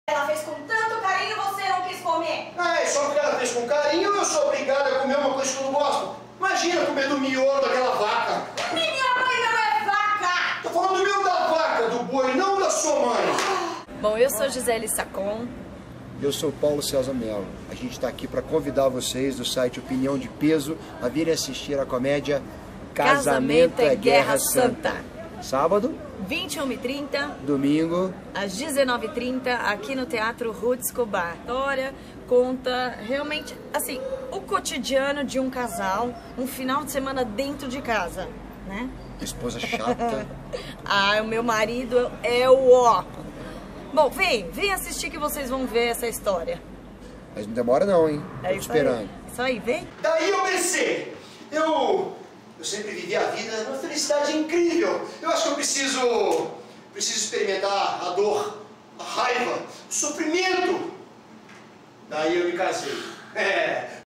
Ela fez com tanto carinho e você não quis comer. É só porque ela fez com carinho eu sou obrigado a comer uma coisa que eu não gosto. Imagina comer do miolo daquela vaca. Minha mãe não é vaca! Tô falando do miolo da vaca, do boi, não da sua mãe. Bom, eu sou Gisele Sacon. Eu sou Paulo César Melo. A gente está aqui para convidar vocês do site Opinião de Peso a virem assistir a comédia Casamento é Guerra Santa. Sábado, 21h30, domingo, às 19h30, aqui no Teatro Ruth Escobar. A história conta realmente, assim, o cotidiano de um casal, um final de semana dentro de casa, né? esposa chata. Ah, o meu marido é o ó. Bom, vem assistir que vocês vão ver essa história. Mas não demora não, hein? Tô te esperando. Isso aí, vem. Daí eu pensei, eu sempre vivi a vida numa felicidade incrível. Eu acho que eu preciso experimentar a dor, a raiva, o sofrimento. Daí eu me casei.